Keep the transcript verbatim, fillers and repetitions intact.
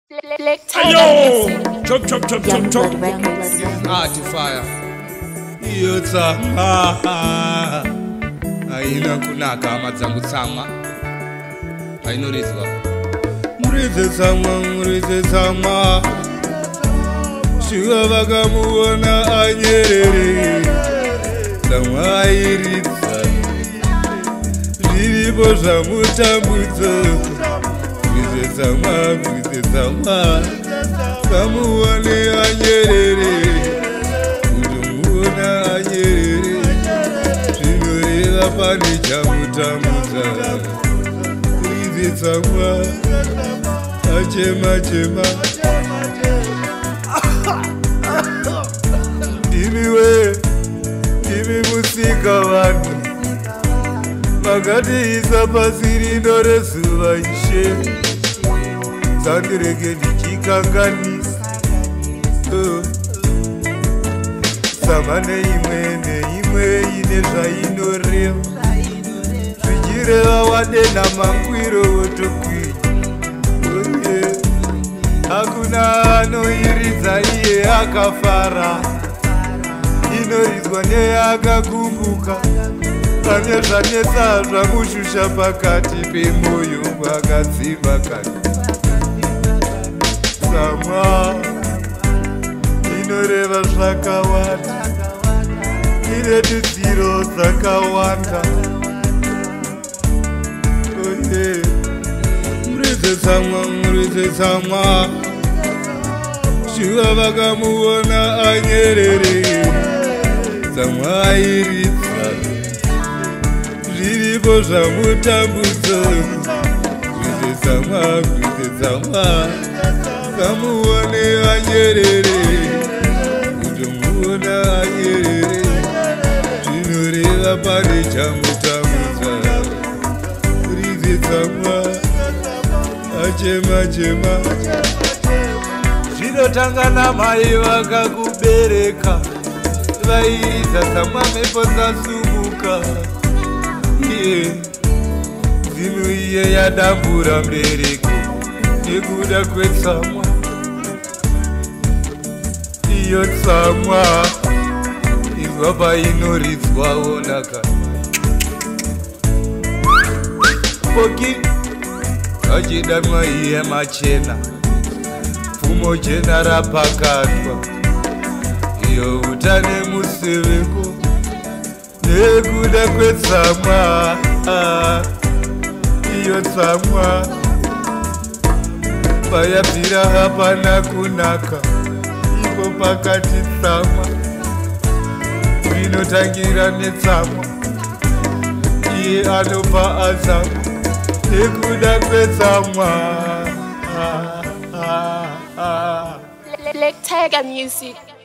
Ayo! Chop chop chop chop chop. Artifire. Yotsa. Ah. Aina kunaka amadzangu tsama. Ainorizwa. Murize tsama, murize tsama. Shuva vakamuona anyerere. Tsama airidza. Zviripo zvamutambudza. Murize tsama, murize tsama. Kamuone anyerere. Kutumuona anyerere. Zvinoreva pane chamutambudza. Murize tsama. Achema chema. Imiwe, imi musika vanhu. Makatiisa pasi rino rezuva Ishe. Sandirege ndichikanganisa. Oh. Sama neimwe neimwe ine zvainoreva. Zvichireva wadena mangwiro wotokwinya. Oh yeah. Hakuna anoiridza iye akafara. Inoridzwa neakakumbuka. Pane zvanetsa zvamushusha pakati pemoyo wakadzimba kati. Tsama inoreva zvakawanda. Ine tudziro dzakawanda. Oye, muridze tsama, muridze tsama. Shuva vakamuona anyerere. Tsama airidza. Zviripo zvamutambudza. Muridze tsama, muridze tsama. Kamuone anyerere. Kutumuona anyerere. Zvinoreva pane chamutambudza. Muridze tsama. Achema chema. Zvinotanga namai vakakubereka. Vairidza tsama mhepo dzasumuka. Iye zinu iye yadambura mbereko. Nekuda kwetsamwa. Iyo tsamwa izwa painoridzwa onaka. Poki achidanwa iye machena. Pfumo jena rapakatwa. Iyo utane museveko. Nekuda kwetsamwa. Iyo tsamwa payabvira hapana kunaka. Ipo pakati tsamwa. Zvinotangira netsamwa. Iye anopa atsamwa. Nekuda kwetsamwa. Tiger music.